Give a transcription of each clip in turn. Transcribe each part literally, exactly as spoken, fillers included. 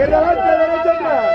Izquierda adelante, derecha atrás.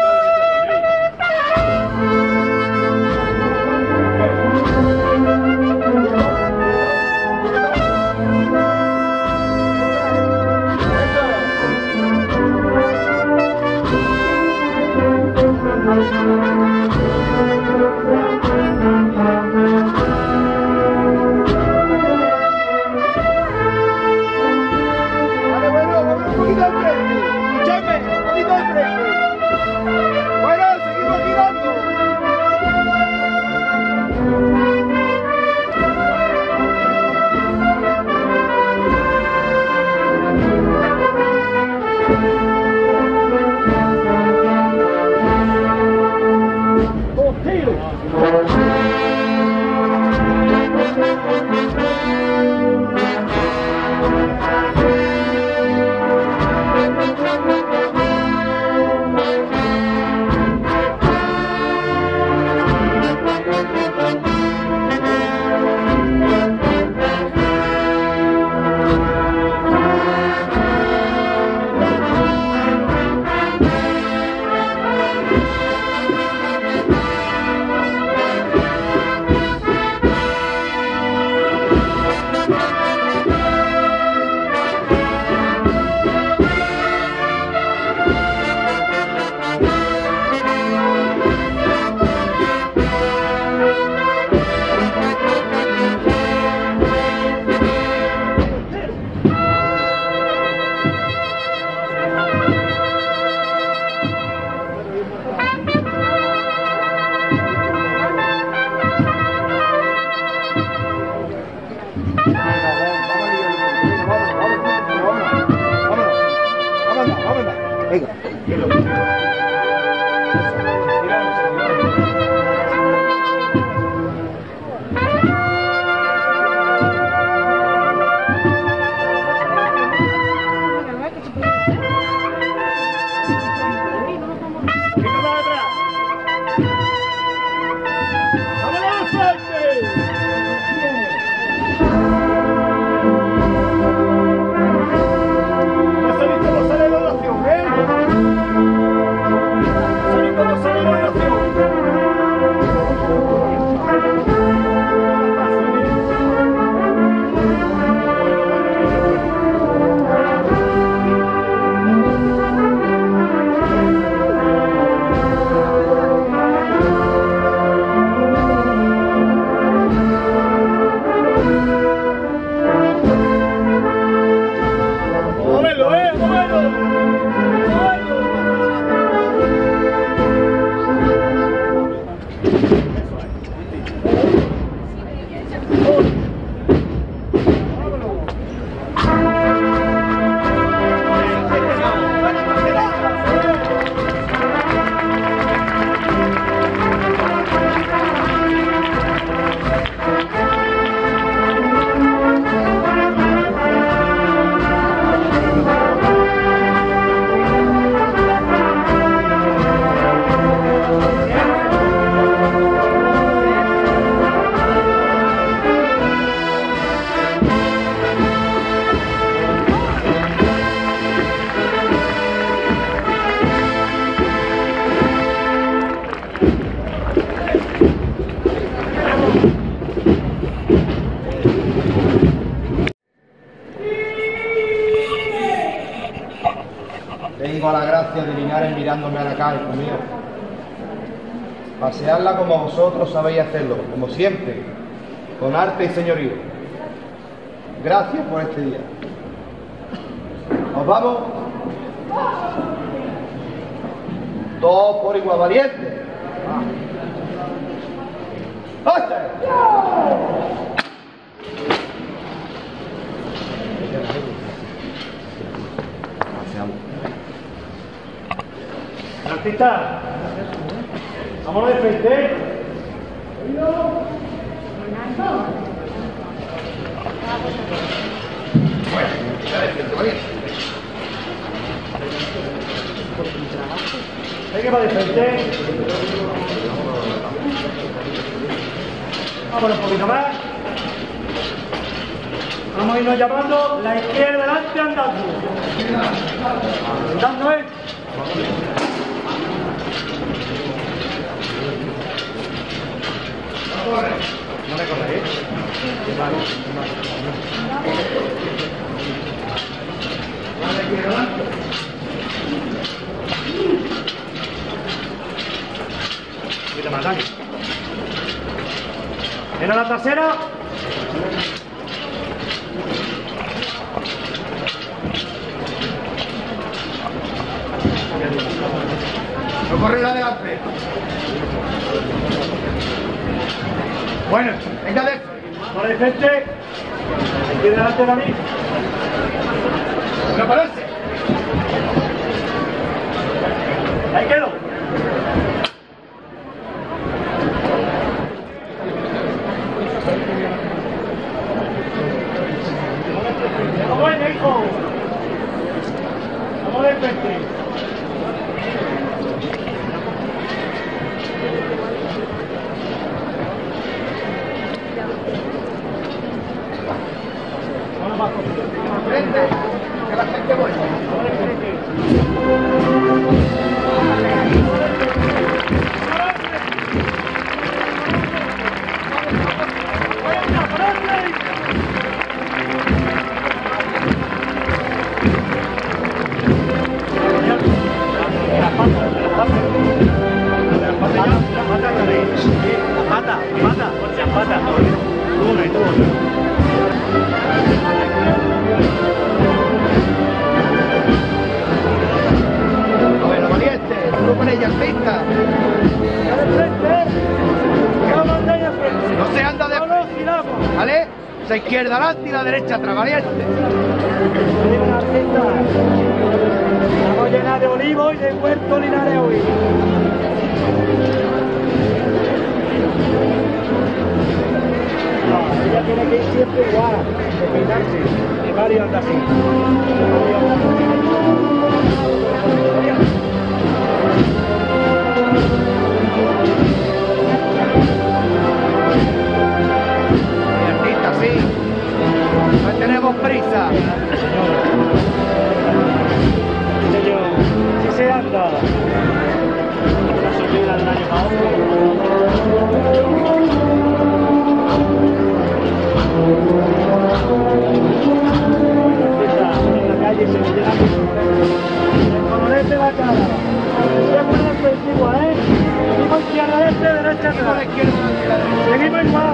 Tengo la gracia de Linares mirándome a la cara, hijo mío. Pasearla como vosotros sabéis hacerlo, como siempre, con arte y señorío. Gracias por este día. ¿Nos vamos? Todos por igual valientes. ¡Hasta! Artista, vámonos de frente. Venga para de frente. Vámonos un poquito más. Vamos a irnos llamando la izquierda delante andando. Andando, ¿eh? Quita más, Dani. Ven a la trasera. No corre la delante. Bueno, venga de. No le frente. Aquí delante, Dani. No pararse. Ahí quedo. Vamos, hijo. Vamos de frente. Frente, que la gente vuelva. Pata, pata, pata. Una y tú. Bueno, valiente, tú con ella pista. No se anda de frente, ¿vale? La izquierda adelante y la derecha atrás, valiente. Vamos llena de olivo y de huerto linares hoy. No, ella tiene que ir siempre igual, de peinarse, y Mario anda así. Artista, sí. No tenemos prisa. Señor, si se anda. Una subida de un año para otro. En la calle se me llena el colorete de la cara. Siempre en el persigo, ¿eh? Seguimos izquierda este, derecha atrás. Seguimos igual.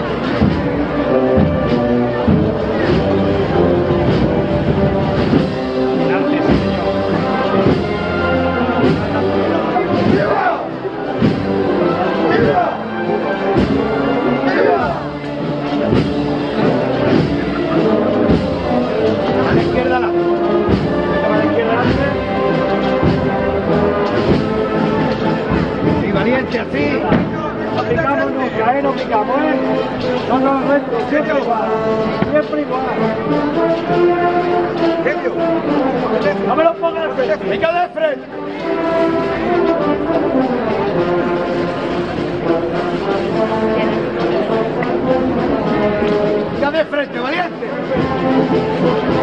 Gracias, señor. A la izquierda adelante. A la izquierda adelante. Y valiente así. No picamos nunca, ¿eh? No picamos, ¿eh? No nos reto, siempre igual. Siempre igual. No me lo pongas de frente. Venga de frente. Venga de frente, valiente.